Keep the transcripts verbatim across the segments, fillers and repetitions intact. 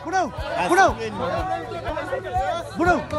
Bunuh! Bunuh! Bunuh!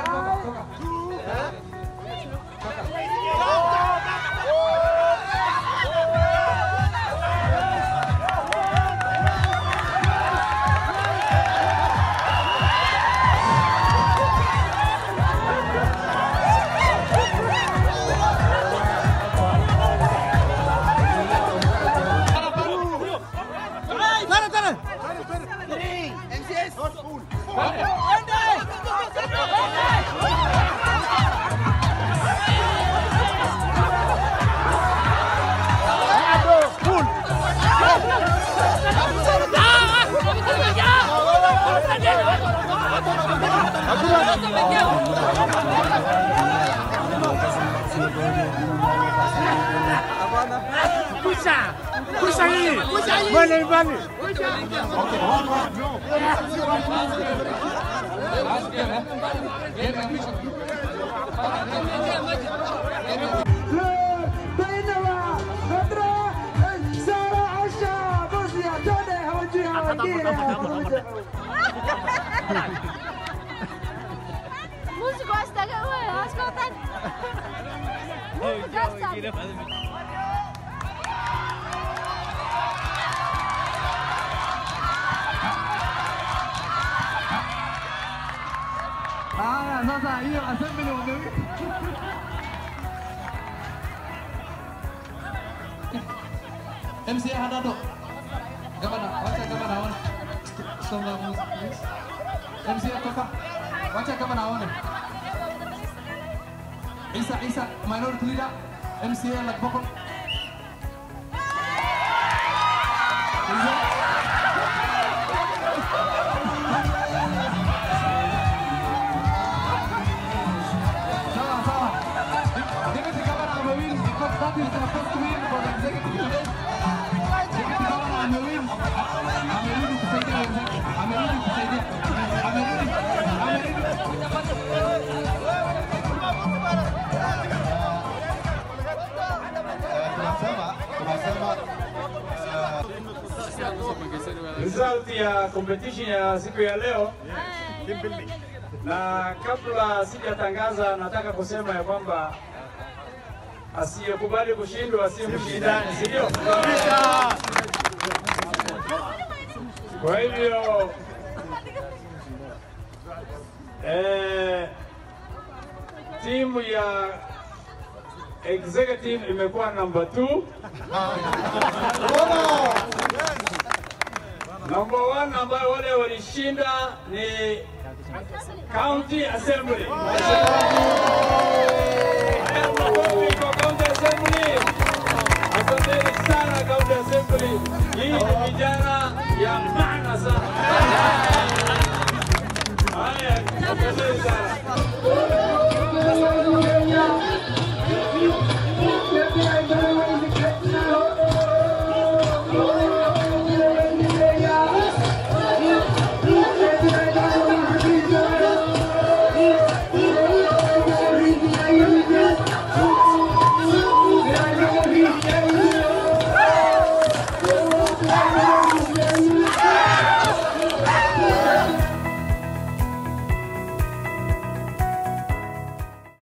Puxa! Puxa aí! Puxa aí! Vai, vai! Músico gosta da galera, acho que ela tá... Músico gosta. Haya, sasa hiyo assembly wameweka. M C Hadado. Gavana, wacha gavana aone. Songa please. M C toka. Wacha gavana aone. Isa Isa minority leader. M C Lagboko. That is the first win for the executive today. Deputy Governor, I'm a win. I'm ready to say that. I'm ready to say that. I'm ready. I'm ready. Result ya competition ya siku ya leo. Na kabla sijatangaza, nataka kusema ya kwamba asiyekubali kushindwa si mshindani, si ndio? Kwa hivyo eh, timu ya executive imekuwa number two. Number one ambayo wale walishinda ni County Assembly.